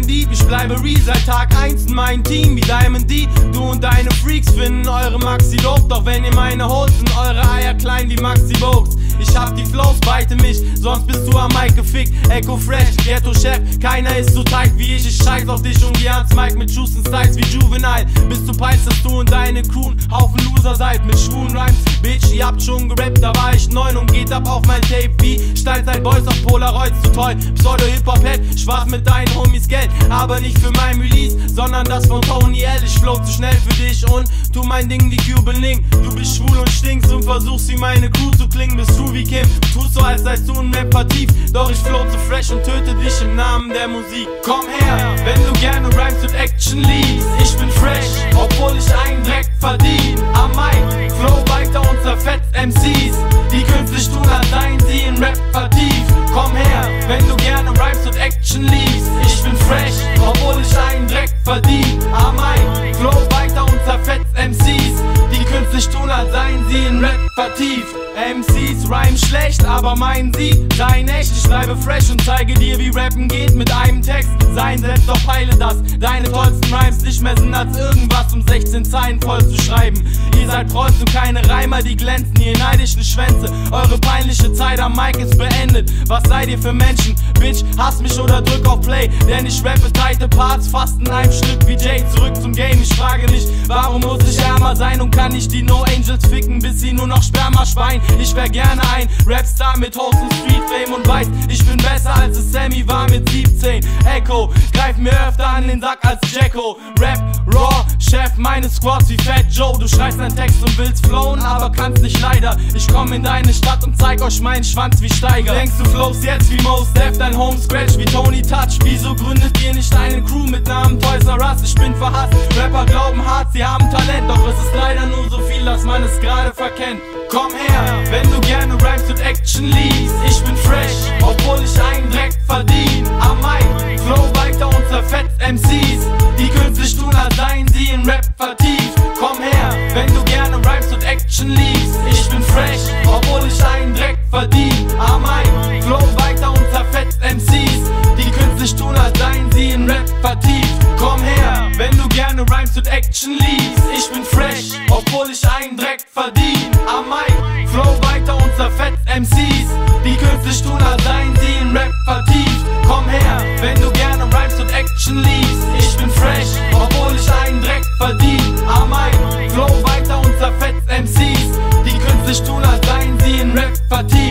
Dieb. Ich bleibe real seit Tag 1 in meinem Team wie Diamond D. Du und deine Freaks finden eure Maxi dope, doch wenn ihr meine holt, sind eure Eier klein wie Maxi Vogues. Ich hab die Flows, weite mich, sonst bist du am Mic gefickt. Echo Fresh, Ghetto-Chef, keiner ist so tight wie ich. Ich scheiß auf dich und geh ans Mic mit Juice und Styles wie Juvenile. Bis du peilst, dass du und deine Crew ein Haufen Loser seid mit schwulen Rhymes. Bitch, ihr habt schon gerappt, da war ich 9 und geht ab auf mein Tape wie Steinzeit-Boys auf Polaroids, zu toll. Pseudo-Hip-Hop-Head, schwarz mit deinen Homies Geld, aber nicht für mein Release, sondern das von Tony L. Ich flow zu schnell für dich und tu mein Ding wie Cuban Link. Du bist schwul und stinkst und versuchst wie meine Crew zu klingen. Bist du wie Kim, tust so als seist du ein Rapper tief, doch ich flow zu fresh und töte dich im Namen der Musik. Komm her, wenn du gerne Rhymes und Action liebst. Ich bin fresh, obwohl ich einen Dreck verdien. Am Mic, flow weiter und zerfetzt MCs, die künstlich tun, als seien sie in Rap vertieft. Komm her, wenn du gerne Rhymes und Action liebst. Ich bin fresh, obwohl ich einen Dreck verdien. Am Mic, flow weiter und zerfetzt MCs, die künstlich tun, als seien sie in Rap vertieft. MCs rhymen schlecht, aber meinen sie seien echt. Ich bleibe fresh und zeige dir, wie Rappen geht mit einem Text. Sein selbst, doch peile das, deine tollsten Rhymes nicht mehr sind als irgendwas, um 16 Zeilen voll zu schreiben. Ihr seid Prolls und keine Reimer, die glänzen, ihr neidischen Schwänze. Eure peinliche Zeit am Mic ist beendet. Was seid ihr für Menschen? Bitch, hass mich oder drück auf Play, denn ich rappe tighte Parts fast in einem Stück wie Jay. Zurück zum Game, ich frage mich, warum muss ich ärmer sein und kann nicht die No Angels ficken, bis sie nur noch Sperma schwein. Ich wär gerne ein Rapstar mit Host und Street Fame und weiß, ich bin besser als es Sammy war mit 17. Echo, greif mir öfter an den Sack als Jacko. Rap, Raw, Chef meines Squads wie Fat Joe. Du schreibst einen Text und willst flowen, aber kannst nicht leider. Ich komm in deine Stadt und zeig euch meinen Schwanz wie Steiger. Denkst du flows jetzt wie Mos Def, dein Home Scratch wie Tony Touch? Wieso gründet ihr nicht eine Crew mit Namen Toys R Us? Ich bin verhasst, Rapper glauben hart, sie haben Talent, doch es ist leider nur so viel, dass man es gerade verkennt. Komm her, wenn du gerne Rhymes und Action liebst. Ich bin fresh, obwohl ich einen Dreck verdien. Am Mic, flow weiter und zerfetzt MCs, die künstlich tun, als seien sie in Rap vertieft. Komm her, wenn du gerne Rhymes und Action liebst. Ich bin fresh, obwohl ich einen Dreck verdien. Am Mic, flow weiter und zerfetzt MCs, die künstlich tun, als seien sie in Rap vertieft. Komm her, wenn du gerne Rhymes und Action liebst. Ich bin fresh, obwohl ich einen Dreck verdien. Am Mic, flow weiter und zerfetzt MCs, die künstlich tun, als seien sie in Rap vertieft. Komm her, wenn du gerne Rhymes und Action liebst. Ich bin fresh, obwohl ich einen Dreck verdien. Am Mic, flow weiter und zerfetzt MCs, die künstlich tun, als seien sie in Rap vertieft.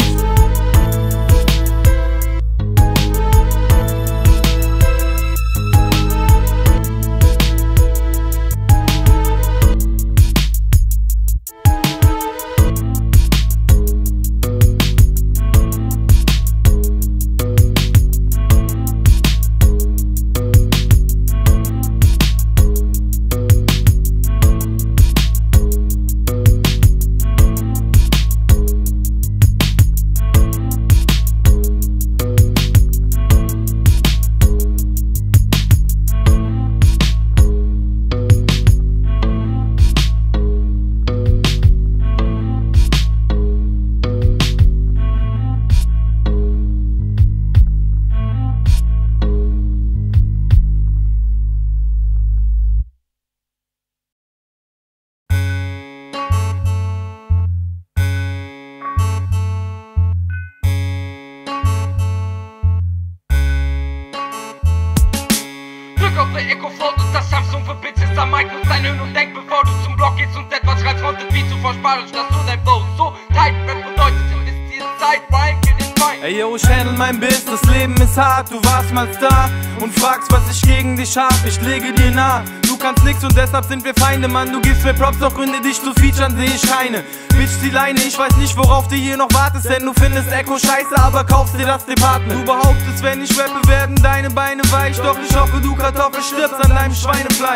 Echo Ford und das Samsung für Bitches am Mic. Nutz dein Hirn und denk, bevor du zum Block gehst und etwas reizt, frontet wie zuvor spanisch, dass du dein Flow so tight. Rap bedeutet investieren Zeit, Rhyme, kill den Feind. Ey yo, ich handle mein Biss, das Leben ist hart, du warst mal da und fragst, was ich gegen dich hab, ich lege dir nah. Du kannst nix und deshalb sind wir Feinde, Mann, du gibst mir Props, doch Gründe dich zu featuren seh ich keine. Bitch, die Leine, ich weiß nicht, worauf du hier noch wartest, denn du findest Echo scheiße, aber kaufst dir das Department. Du behauptest, wenn ich rappe, werden deine Beine weich, doch ich hoffe, du Kartoffel stirbst an deinem Schweinefleisch.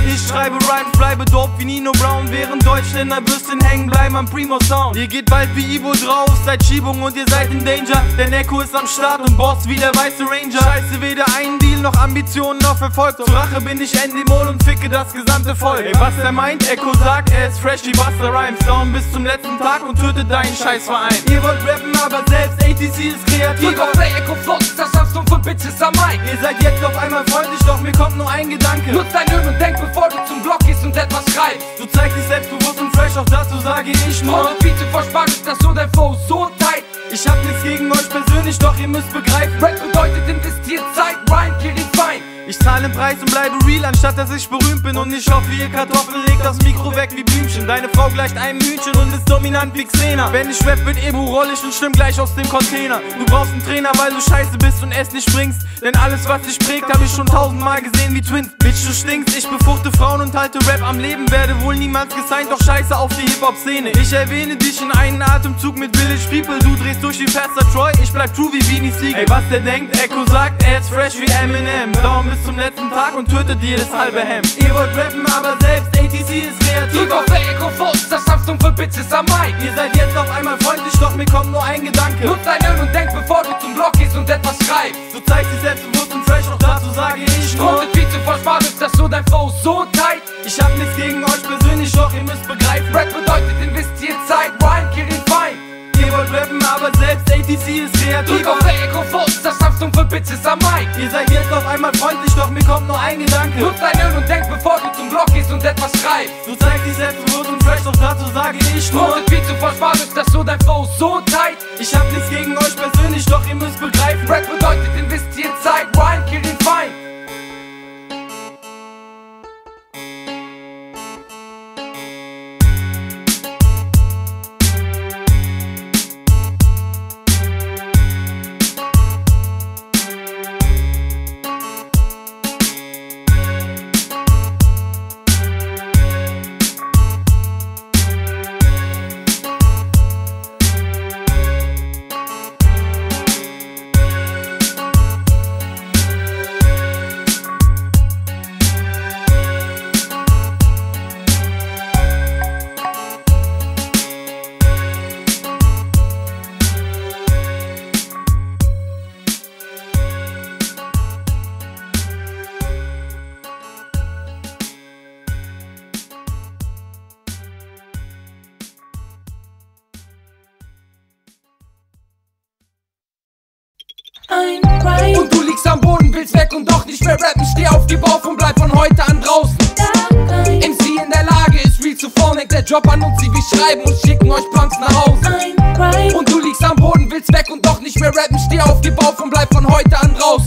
Ich schreibe Rhymes, bleibe dope wie Nino Brown, während Deutschländer ein bisschen hängen bleiben am Primo Sound. Ihr geht bald wie Ivo drauf, seid Schiebung und ihr seid in Danger, denn Echo ist am Start und Boss wie der weiße Ranger. Scheiße, weder einen Deal noch Ambitionen noch verfolgt. Zur Rache bin ich Endemol und ficke das gesamte Volk. Ey, was er meint, Echo sagt, er ist fresh wie Busta Rhymes. Down bis zum letzten Tag und tötet deinen Scheißverein. Ihr wollt rappen, aber selbst ATC ist kreativ. Drück auf Play, Echo Flows, das hast du für Bitches am Mic. Ihr seid jetzt auf einmal freundlich, doch mir kommt nur ein Gedanke. Nutz dein Hirn und denk, bevor du zum Block gehst und etwas schreibst. Du zeigst dich selbstbewusst und fresh, auch dazu sage ich nur. Und viel zu verspannt ist das so, dein Flow so tight. Ich hab nichts gegen euch persönlich, doch ihr müsst begreifen, Rap bedeutet investiert Zeit, Rhyme killt den Feind. ich zahle den Preis und bleibe real, anstatt dass ich berühmt bin. Und ich hoffe, ihr Kartoffeln legt das Mikro weg wie Blümchen. Deine Frau gleicht einem Hühnchen und ist dominant wie Xena. Wenn ich rap, wird Ebu rollig und schwimm gleich aus dem Container. Du brauchst einen Trainer, weil du scheiße bist und es nicht bringst. Denn alles, was dich prägt, hab ich schon 1000-mal gesehen wie Twins. Bitch, du stinkst, ich befruchte Frauen und halte Rap am Leben. Werde wohl niemals gesigned, doch scheiße auf die Hip-Hop-Szene. Ich erwähne dich in einen Atemzug mit Village People. Du drehst durch wie Pastor Troy, ich bleib true wie Beanie Siegel. Ey, was der denkt, Echo sagt, er ist fresh wie Eminem. Daumen bis zum letzten Tag und tötet jedes halbe Hemd. Ihr wollt rappen, aber selbst ATC ist kreativ. Drück auf Play, Echo Flows, das Samsung für Bitches am Mic. Ihr seid jetzt auf einmal freundlich, doch mir kommt nur ein Gedanke. Nutz dein Hirn und denk, bevor du zum Block gehst und etwas schreibst. Du zeigst dich selbstbewusst und fresh, auch dazu sage ich nur. Und viel zu verspart ist das so, dein Flow so tight. Ich hab nichts gegen euch persönlich, doch ihr müsst begreifen, Rap bedeutet investiert Zeit, Rhyme killt den Feind. ihr wollt rappen, aber selbst ATC ist kreativ. Drück auf Play, Echo Flows, das Samsung für Bitches am Mic. Ihr seid jetzt auf einmal freundlich, doch mir kommt nur ein Gedanke. Nutz dein Hirn und denk, bevor du zum Block gehst und etwas schreibst. Du zeigst dich selbstbewusst und fresh, doch dazu sage ich nur. Und viel zu verspart ist das so, dein Flow so tight. Ich hab nichts gegen euch persönlich, doch ihr müsst begreifen, Rap bedeutet investiert Zeit, Rhyme killt den Feind. Und du liegst am Boden, willst weg und doch nicht mehr rappen. Steh auf, gib auf und bleib von heute an draußen. MC in der Lage ist real zu vorne, der Job an uns, sie wir schreiben und schicken euch Punks nach Hause. Und du liegst am Boden, willst weg und doch nicht mehr rappen. Steh auf, gib auf und bleib von heute an draußen.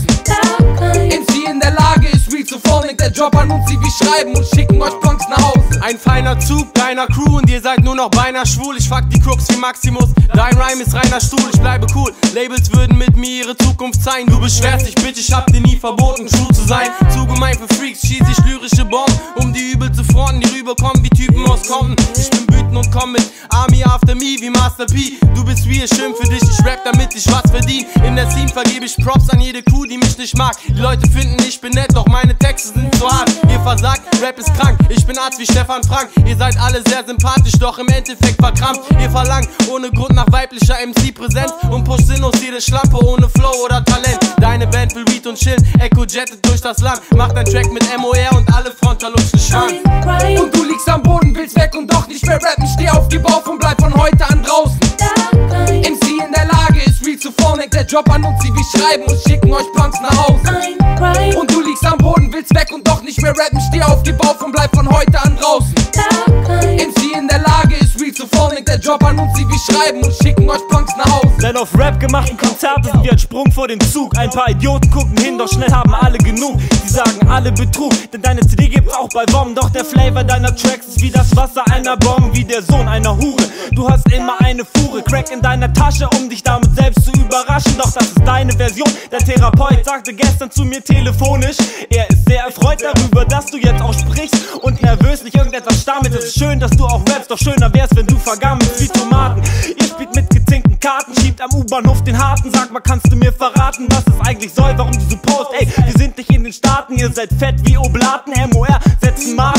MC in der Lage ist real zu vorne, der Job an uns, sie wir schreiben und schicken euch Punks nach Hause. ein feiner Zug deiner Crew und ihr seid nur noch beinahe schwul. Ich fuck die Crooks wie Maximus, dein Rhyme ist reiner Stuhl. Ich bleibe cool, Labels würden mit mir ihre Zukunft sein. Du beschwerst dich, Bitch, ich hab dir nie verboten, true zu sein. Zu gemein für Freaks, schieß ich lyrische Bomben, um die übel zu fronten, die rüberkommen wie Typen aus Compton. Ich bin wütend und komm mit Army After Me wie Master P. Du bist real, schön für dich, ich rap damit ich was verdien. In der Scene vergebe ich Props an jede Crew, die mich nicht mag. Die Leute finden, ich bin nett, doch meine Texte sind zu hart. Ihr versagt, Rap ist krank, ich bin Arzt wie Stefan Frank. Ihr seid alle sehr sympathisch, doch im Endeffekt verkrampft. Ihr verlangt ohne Grund nach weiblicher MC-Präsenz und pusht sinnlos jede Schlampe ohne Flow oder Talent. Deine Band will Read und chillen, Echo jettet durch das Land. Macht ein Track mit MOR und alle Frontal lutschen Schwanz. Und du liegst am Boden, willst weg und doch nicht mehr rappen. Steh auf, gib auf und bleib von heute an draußen. MC in der Lage ist real zu vorne, der Job an uns, sie wir schreiben und schicken euch Punks nach Hause. Und du liegst am Boden, willst weg und doch nicht mehr rappen. Steh auf, gib auf und bleib von heute an draußen. MC in der Lage ist real zu vorne, der Job an uns, sie wir schreiben und schicken euch Punks nach Hause. Deine auf Rap gemachten Konzerte sind wie ein Sprung vor den Zug. Ein paar Idioten gucken hin, doch schnell haben alle genug. Die sagen alle Betrug, denn deine CD gibt's auch bei WOM. Doch der Flavor deiner Tracks ist wie das Wasser einer Bombe, wie der Sohn einer Hure. Du hast immer eine Fuhre, Crack in deiner Tasche, um dich damit selbst zu überraschen. Doch das ist deine Version. Der Therapeut sagte gestern zu mir telefonisch, er ist sehr erfreut darüber, dass du jetzt auch sprichst und nervös nicht irgendetwas stammelst. Es ist schön, dass du auch rappst, doch schöner wär's, wenn du vergammelst wie Tomaten. Ihr spielt mit gezinkten Karten, schiebt am U-Bahnhof den Harten. Sag mal, kannst du mir verraten, was es eigentlich soll, warum du so post? Ey, wir sind nicht in den Staaten, ihr seid fett wie Oblaten. MOR setzen Marken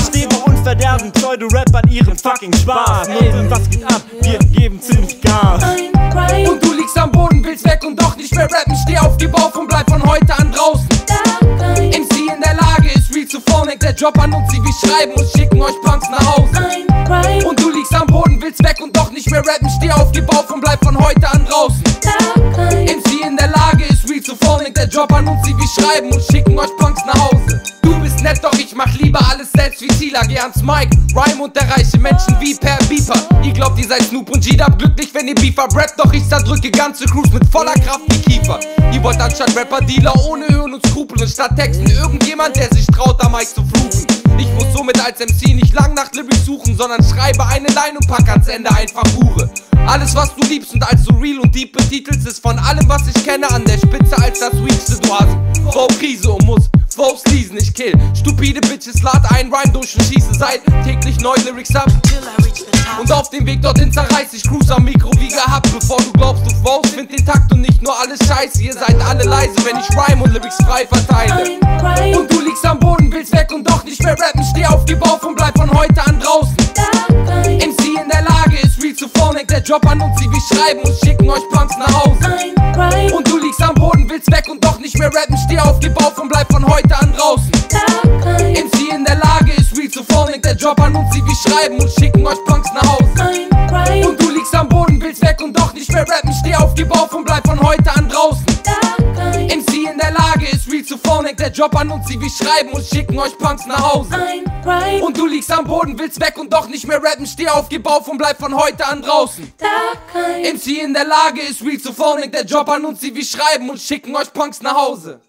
du Rap an ihrem fucking Spaß. Nudeln, was geht ab? Wir geben ziemlich Gas. Und du liegst am Boden, willst weg und doch nicht mehr rappen. Steh auf, gib auf und bleib von heute an draußen. MC in der Lage ist real zu phonic. Der Job an uns, sie wie schreiben und schicken euch Punks nach Hause. Und du liegst am Boden, willst weg und doch nicht mehr rappen. Steh auf, gib auf und bleib von heute an draußen. MC in der Lage ist real zu phonic. Der Job an uns, sie wie schreiben und schicken euch Punks nach Hause. Du bist nett, doch ich mach lieber alles selbst wie Zila. Geh ans Mic, Rhyme und erreiche Menschen wie per Beeper. Ihr glaubt, ihr seid Snoop und G-Dub, glücklich, wenn ihr Beef habt. Rap, doch ich zerdrücke ganze Crews mit voller Kraft wie Kiefer. Ihr wollt anstatt Rapper Dealer ohne Höhen und Skrupel und statt Texten irgendjemand, der sich traut, am Mic zu fluchen. Ich muss somit als MC nicht lang nach Lyrics suchen, sondern schreibe eine Line und pack ans Ende einfach Hure. Alles, was du liebst und als so real und deep betitelst, ist von allem, was ich kenne, an der Spitze als das Weakste. Du hast Flow-Krise und musst Flows leasen, ich kill stupide Bitches, lad ein Rhyme durch und schieße seit täglich neue Lyrics ab. Und auf dem Weg dorthin zerreiß ich Crews am Mikro wie gehabt. Bevor du glaubst, du flowst, find den Takt und nicht nur alles scheiße. Ihr seid alle leise, wenn ich Rhyme und Lyrics frei verteile. Und du liegst am Boden, willst weg und doch nicht mehr rappen. Steh auf, gib auf und bleib von heute an draußen. MC in der Lage ist real zu phonic. Der Job an uns, sie wie schreiben und schicken euch Punks nach Hause. Und du liegst am Boden, willst weg und doch nicht mehr rappen. Steh auf, gib auf und bleib von heute an draußen. MC in der Lage ist real zu phonic. Der Job an uns, sie wie schreiben und schicken euch Punks nach Hause. Und du liegst am Boden, willst weg und doch nicht mehr rappen. Steh auf, gib auf und bleib von heute an draußen. MC in der Lage ist real zu phonic. Der Job an uns, sie wie schreiben und schicken euch Punks nach Hause. Und du liegst am Boden, willst weg und doch nicht mehr rappen. Steh auf, gib auf und bleib von heute an draußen. MC in der Lage ist real zu phonic. Der Job an uns, sie wie schreiben und schicken euch Punks nach Hause.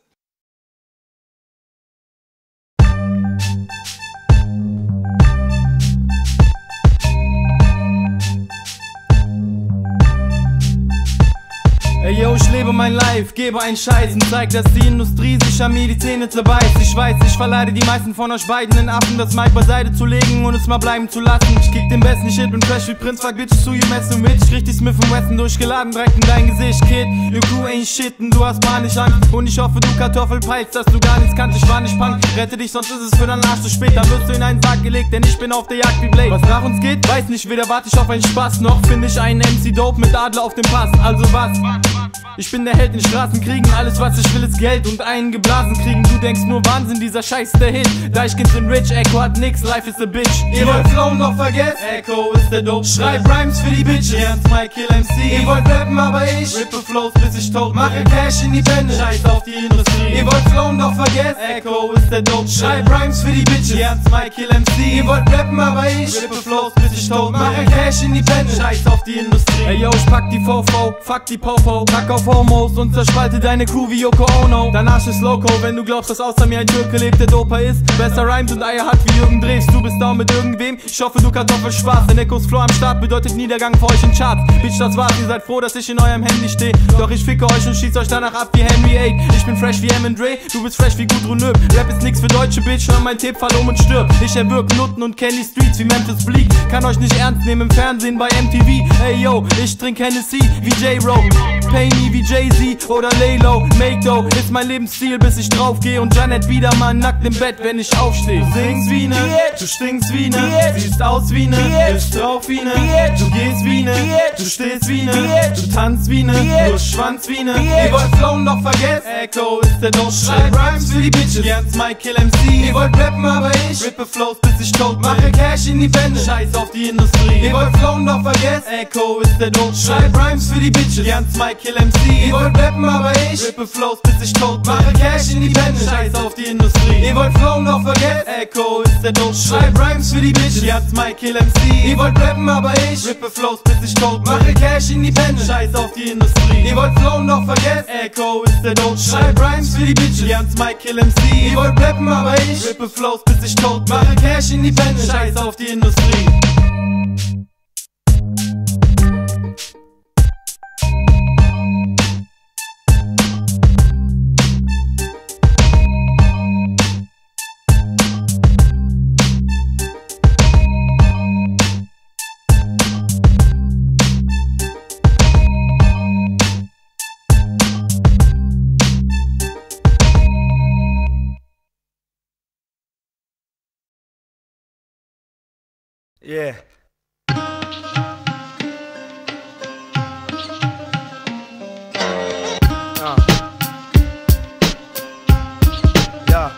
Ey yo, ich lebe mein Life, gebe einen Scheiß und zeig, dass die Industrie sich an mir die Zähne zerbeißt. Ich weiß, ich verleite die meisten von euch beiden den Affen, das Mic beiseite zu legen und es mal bleiben zu lassen. Ich kick den besten Shit, bin fresh wie Prinz, fuck Bitches zu, you messing with. Ich richtig Smith & Wesson durchgeladen, direkt in dein Gesicht, Kid. Your crew ain't shit und du hast panisch Angst. Und ich hoffe, du Kartoffel peilst, dass du gar nichts kannst, ich war nicht Punk. Rette dich, sonst ist es für deinen Arsch zu spät, dann wirst du in einen Sack gelegt, denn ich bin auf der Jagd wie Blade. Was nach uns geht, weiß nicht, weder warte ich auf einen Spaß, noch finde ich einen MC Dope mit Adler auf dem Pass. Also was? Ich bin der Held in Straßenkriegen, alles was ich will ist Geld und einen geblasen kriegen. Du denkst nur Wahnsinn, dieser Scheiß der Hit. Deichkind sind rich, Echo hat nix, life is a bitch. Ihr wollt flowen, doch vergesst, Echo ist der Dope. Schreib Rhymes für die Bitches, ernst my Kill MC. Ihr wollt rappen, aber ich rippe Flows bis ich tot, mache Cash independent, scheiß auf die Industrie. Ihr wollt flowen, doch vergesst, Echo ist der Dope. Schreib Rhymes für die Bitches, ernst my Kill MC. Ihr wollt rappen, aber ich rippe Flows bis ich tot, mache Cash independent, scheiß auf die Industrie. Ey yo, ich pack die Fofo, fuck die Popo, pack auf Homos und zerspalte deine Crew wie Yoko Ono. Dein Arsch ist loco, wenn du glaubst, dass außer mir ein Türke lebt, der doper ist. Besser rhymes und Eier hat wie Jürgen Drews. Du bist down mit irgendwem, ich hoffe du Kartoffelspaß. Denn Echos Flow am Start bedeutet Niedergang für euch in Charts. Bitch, das war's, ihr seid froh, dass ich in eurem Handy steh. Doch ich ficke euch und schieß euch danach ab wie Henry VIII. Ich bin fresh wie Dre, du bist fresh wie Gudrun Nöb. Rap ist nix für deutsche Bitch, hör mein Tape, fall um und stirb. Ich erwürg Nutten und kenn die Streets wie Memphis Bleak. Kann euch nicht ernst nehmen im Fernsehen bei MTV. Ey yo, ich trink Hennessy wie J-Ro, Pay me wie Jay-Z oder Laylo. Make dough ist mein Lebensstil, bis ich draufgeh. Und Janet Biedermann nackt im Bett, wenn ich aufsteh. Du singst wie ne, du stinkst wie ne, siehst aus wie ne, bist drauf wie ne, du gehst wie ne, du stehst wie ne, du tanzt wie ne, du Schwanz wie ne. Ihr wollt flowen, doch vergesst, Echo ist der Dope. Schreib Rhymes für die Bitches, ernst my Kill MC. Ihr wollt rappen, aber ich rippe Flows, bis ich tot, mache Cash independent, scheiß auf die Industrie. Ihr wollt flowen, doch vergesst, Echo ist der Dope. Schreib Rhymes für die Bitches, ernst my Kill MC. Ihr wollt rappen, aber ich rippe Flows, bis ich tot, mache Cash independent, scheiß auf die Industrie. Ihr wollt flowen, doch vergesst, Echo ist der Dope. Schreib Rhymes für die Bitches, ernst my Kill MC. Ihr wollt rappen, aber ich rippe Flows, bis ich tot, mache Cash independent, scheiß auf die Industrie. Ihr wollt flowen, doch vergesst, Echo ist der Dope. Schreib Rhymes für die Bitches, ernst my Kill MC. Ihr wollt rappen, aber ich rippe Flows, bis ich tot, mache Cash independent, scheiß auf die Industrie. Yeah. Ja.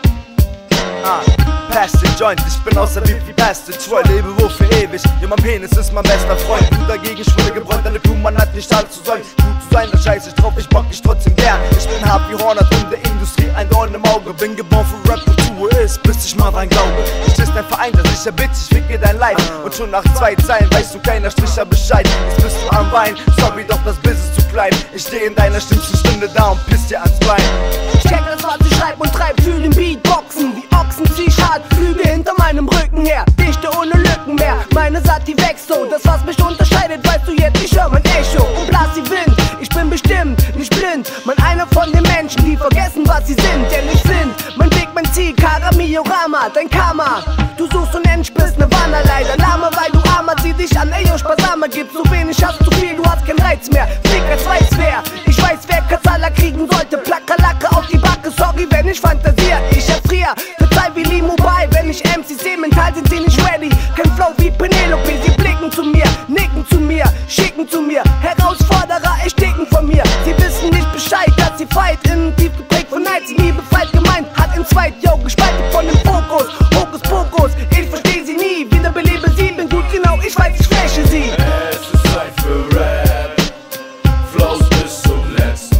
Pass den Joint, ich bin außer wie Bastard Troy, lebe wohl für ewig, ja mein Penis ist mein bester Freund. Du dagegen schwule gebräunt, deine Crew, man hat nicht alles zu sagen. Gut zu sein, da scheiß ich drauf, ich bock dich trotzdem gern. Ich bin hart wie Hornet und der Industrie ein Dorn im Auge. Bin geboren für Rap, wo du ist, bis ich mal dran glaube. Ich ist ein Verein, der sicher bitch, ich ficke dein Leid. Und schon nach 2 Zeilen weißt du keiner Stricher Bescheid. Jetzt bist du am Wein, sorry, doch das Biss ist zu klein. Ich steh in deiner schlimmsten Stunde da und piss dir ans Bein. Ich check das, was ich schreib und treib, fühl den Beatboxen. Wie Ochsen zieh ich hart, Flüge hinter meinem Rücken her. Dichte ohne Lücken mehr, meine Saat die wächst so. Das was mich unterscheidet, weißt du jetzt, ich hör mein Echo und blas die Wind. Ich bin bestimmt, nicht blind, man einer von den Menschen, die vergessen, was sie sind. Denn ich find, mein Weg, mein Ziel, Karamiorama, dein Karma. Du suchst unendlich, bist ne Wanner, leider Lama, weil du armer, zieh dich an, ey, Spasama, gib so wenig, hast zu viel, du hast keinen Reiz mehr. Fick, als weiß wer, ich weiß, wer Katzala kriegen sollte. Plakalacke auf die Backe, sorry, wenn ich fantasier. Ich erfrier, verzeih wie Limo bei, wenn ich MCs seh, mental sind sie nicht ready. Kein Flow wie Penelope, sie blicken zu mir, nicken zu mir, schicken zu mir. Herausforderer, ersticken von mir. Sie wissen nicht Bescheid, dass sie fight, innen tief geprägt von Neid. Sie nie befreit gemeint, hat in zweit, yo, gespalten von dem Fokus. Hokus Pokus, ich versteh sie nie, wiederbelebe sie, bin gut genau, ich weiß, ich fläche sie. Es ist Zeit für Rap, Flows bis zum letzten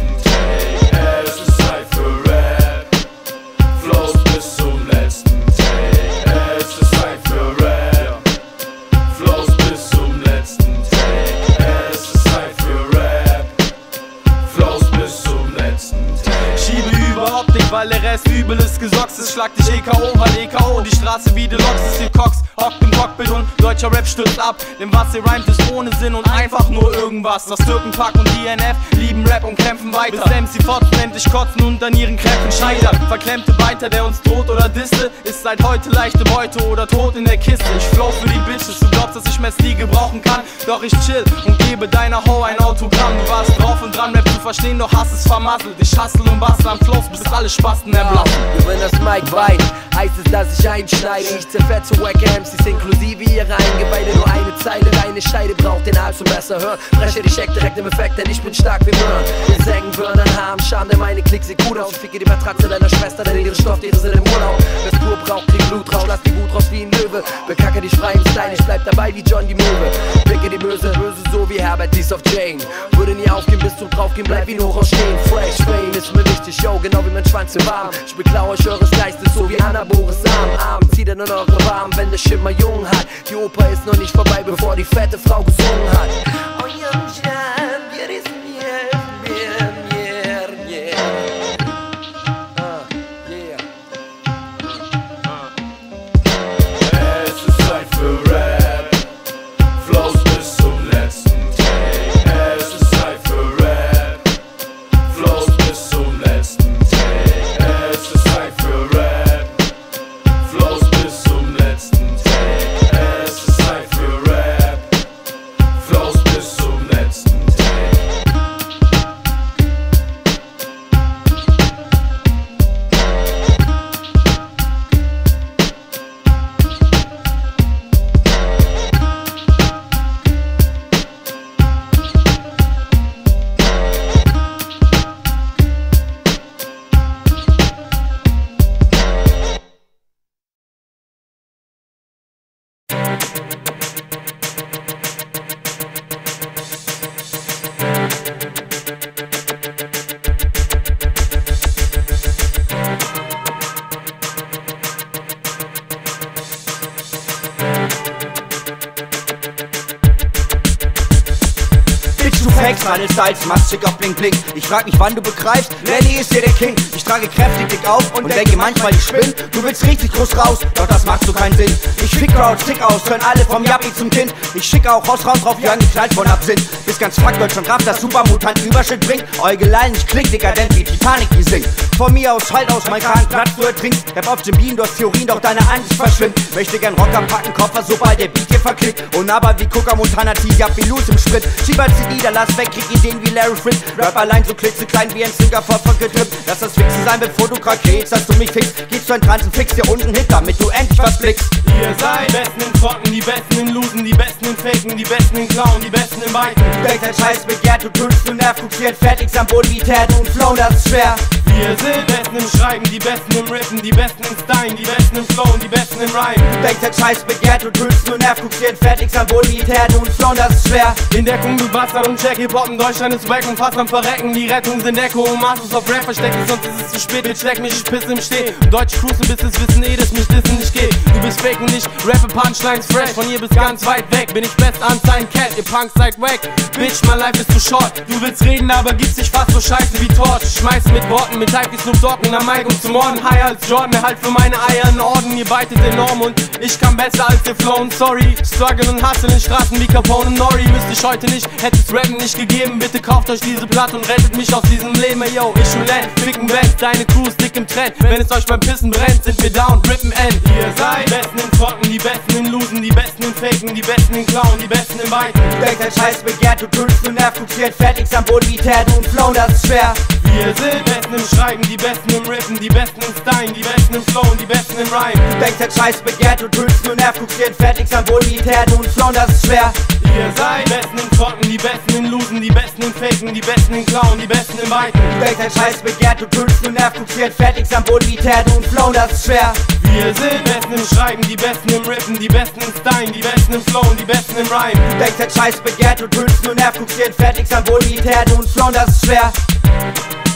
Take. Es ist Zeit für Rap, Flows bis zum letzten Take. Es ist Zeit für Rap, Flows bis zum letzten Take. Es ist Zeit für Rap, Flows bis zum letzten Take. Schiebe über Optik, weil der Rest übel ist gesoxt ist. Schlag dich EKO, weil EKO die Straße wie Deluxe ist. Ihr Cox hockt im Cockpit und deutscher Rap stürzt ab. Denn was ihr rhymt ist ohne Sinn und einfach nur irgendwas. Das Türkenpack und INF lieben Rap und kämpfen weiter. Bis MC Fotzen endlich kotzen und an ihren Kräften scheitern. Verklemmte weiter, der uns droht oder diste, ist seit heute leichte Beute oder tot in der Kiste. Ich flow für die Bitches, du glaubst, dass ich Messi gebrauchen kann. Doch ich chill und gebe deiner Ho ein Autogramm. Du warst drauf und dran, Rap zu verstehen, doch hast es vermasselt. Ich hustle und bastel an Flows, bis alle Spasten erblassen. Wenn das Mic weint, heißt es, dass ich einschneide. Ich zerfetze wacke MCs inklusive ihre Eingeweide. Nur eine Zeile, deine Scheide braucht den Hals zum besser hören. Breche die Scheck direkt im Effekt, denn ich bin stark wie Burn. Wir sägen Burnern, haben Scham, denn meine Klicks sieht gut aus. Ich ficke die Matratze deiner Schwester, denn ihre Stofftiere sind im Urlaub. Wer Spur braucht, kriegt Blut raus, lass die Wut raus wie ein Löwe. Bekacke dich frei im Style, ich bleib dabei wie John die Möwe. Picke die Böse, so wie Herbert Dies auf Jane. Würde nie aufgehen, bis zum draufgehen, bleib wie nur rausstehen. Fresh Fame ist mir wichtig, yo, genau wie mein Schwanz im Warm. Ich beklau euch eures Geistes, so wie Anabores Arm. Zieht dann in eure Warm, wenn der Schimmer jung hat. Die Oper ist noch nicht vorbei, bevor die fette Frau gesungen hat. Oh, young Jan, wir ist mir, yeah. Es ist Zeit für Rap, Flows bis zum letzten Take. Es ist Zeit für Rap, Flows bis zum letzten Take. Es ist Zeit für Rap, Flows bis zum letzten Take. Es ist Zeit für Rap, Flows bis zum letzten Take. Meine Styles, machst schick auf Bling Bling. Ich frag mich, wann du begreifst, Lenny ist hier der King. Ich trage kräftig dick auf und denke manchmal, ich spinn. Du willst richtig groß raus, doch das macht so keinen Sinn. Ich fick Crowds, tick aus, hören alle vom Yappi zum Kind. Ich schicke auch Haus raus drauf, wie angeknallt von Absinth. Bis ganz fuck Deutschland Kraft, das Supermutant Überschritt bringt. Äugeleien, ich klick dekadent wie Titanic, die singt. Von mir aus, halt aus, mein Kragen Platz, du ertrinkst. Rap auf Jim Beam, du hast Theorien, doch deine Angst verschwimmt. Möchte gern Rocker packen, Koffer, sobald der Beat hier verklickt. Und aber wie Coca Montana, T-Jab wie Loose im Sprit. Schieb als CD, dann lass weg, krieg Ideen wie Larry Fritz. Rap allein so klitzeklein wie ein Singapore getrippt. Lass das Fixen sein, bevor du krakehst, dass du mich fixst. Gehst zu einem Transen, fix dir unten Hit, damit du endlich was blickst. Ihr seid Besten in Trocken, die Besten in Loot. Weiten. Du denkst ein Scheiß begehrt, du tust nur nerv, guckst dir fertig am Boden wie Ted und Flow, das ist schwer. Wir sind die Besten im Schreiben, die Besten im Rippen, die Besten im Stylen, die Besten im Flow, die Besten im Rhyme. Du denkst ein Scheiß begehrt, du tust nur nerv, guckst dir fertig am Boden wie Ted und Flow, das ist schwer. In Deckung, du Bastard und check, Hip-Hop in Deutschland ist wack und fast am Verrecken. Die Rettung sind Echo und Masters auf Rap verstecken, sonst ist es zu spät. Bitch, leck mich, ich pisse im Steh. Deutsche cruisen, bis es wissen dass mich dissen nicht geht. Du bist fake und ich rappe Punchlines fresh. Von hier bis ganz weit weg bin ich best an sein Cat. Ihr Punks seid wack, Bitch, my life is too short. Du willst reden, aber gibst dich fast so scheiße wie Torch. Schmeiß mit Worten, mit Type wie Snoop Dogg und am Mic und zum Morden. Higher als Jordan, erhalt für meine Eier einen Orden. Ihr beitet enorm und ich kann besser als ihr flown. Sorry, struggle und hustle in Straßen wie Capone und Nori. Müsste ich heute nicht, hätte es Rappen nicht gegeben. Bitte kauft euch diese Platte und rettet mich aus diesem Leben. Yo, ich und Len, ficken weg, deine Crew ist dick im Trend. Wenn es euch beim Pissen brennt, sind wir down, rippen end. Ihr seid die Besten im Trocken, die Besten im Losen, die Besten im Faken, die Besten im Clown, die Besten im Weiten. Du denkst ein Scheiß begehrt, du tust nur nerv, guckst dir fertig am Boden wie Ted und Flow, das ist schwer. Wir sind die Besten im Schreiben, die Besten im Rippen, die Besten im Stylen, die Besten im Flow, die Besten im Rhyme. Du denkst ein Scheiß begehrt, du tust nur nerv, guckst dir fertig am Boden wie Ted und Flow, das ist schwer. Ihr seid die Besten im Trocken, die Besten im Losen, die Besten im Faken, die Besten im Clown, die Besten im Weiten. Du denkst ein Scheiß begehrt, du tust nur nerv, guckst dir fertig am Boden wie Ted und Flow, das ist schwer. Wir sind die Besten im Schreiben, die Besten im Rippen, die Besten im Stylen, die Besten im Flow, die Besten im Rhyme. Du denkst ein Scheiß begehrt, du tust nur nerv, guckst dir fertig am Boden wie Ted und Flow, das ist schwer.